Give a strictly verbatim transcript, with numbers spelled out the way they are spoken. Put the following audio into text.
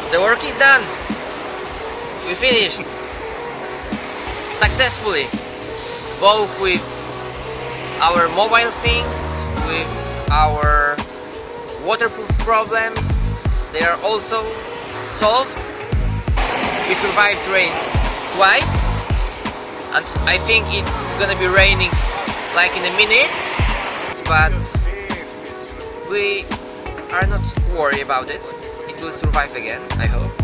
The work is done. We finished successfully, both with our mobile things, with our waterproof problems. They are also solved. We survived rain twice, and I think it's gonna be raining like in a minute, but we are not worried about it. It will survive again, I hope.